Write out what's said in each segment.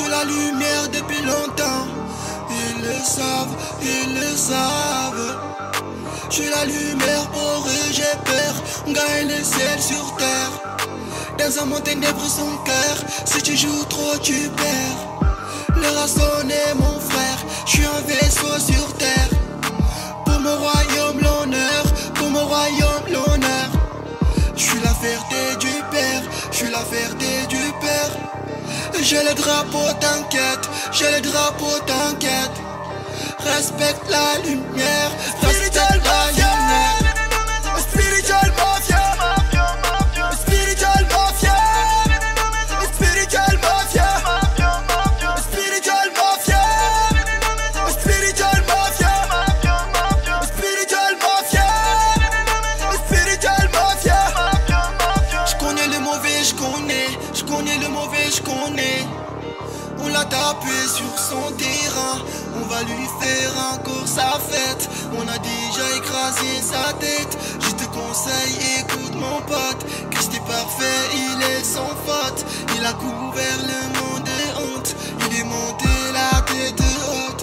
suis la lumière depuis longtemps. Ils le savent, ils le savent. Je suis la lumière pour eux, j'ai peur. On gagne le ciel sur terre. Dans un monde ténébreux son cœur. Si tu joues trop tu perds. L'heure a sonné mon frère. Je suis un vaisseau sur terre. Pour mon royaume l'honneur. Pour mon royaume l'honneur. Je suis la fierté du père. Je suis la fierté du père. J'ai le drapeau, t'inquiète. J'ai le drapeau, t'inquiète. Respecte la lumière. Respecte la lumière. Spiritual mafia. Spiritual mafia. Spiritual mafia. Spiritual mafia. Spiritual mafia. Spiritual mafia. Spiritual mafia. Je connais le mauvais, je connais le mauvais, je connais. On l'a tapé sur son terrain. On va lui faire encore sa fête. On a déjà écrasé sa tête. Je te conseille, écoute mon pote. Christ est parfait, il est sans faute. Il a couvert le monde de honte. Il est monté la tête haute.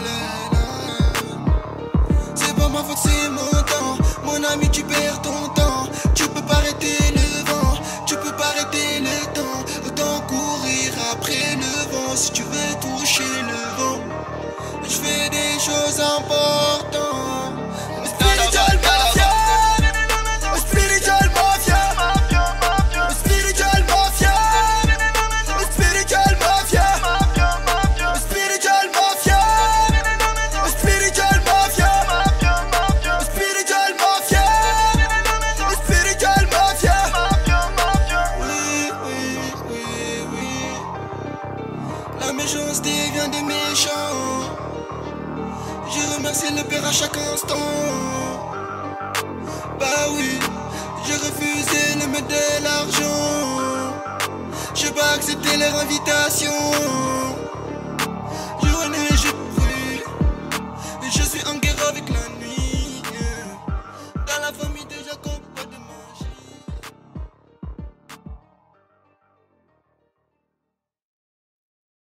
C'est pas ma faute, c'est mon temps. Mon ami, tu perds ton temps. Tu peux pas arrêter le vent. Tu peux pas arrêter le temps. Autant courir après le vent. Si tu veux toucher le vent, je fais des choses importantes. Spiritual mafia. Spiritual mafia. Spiritual mafia. Spiritual mafia. Spiritual mafia. Spiritual mafia. Spiritual mafia. Spiritual mafia. Oui, oui, oui, oui. La méchanceté vient des méchants. Je remercie le Père à chaque instant. Bah oui, j'ai refusé de mettre de l'argent. J'ai pas accepté leur invitation.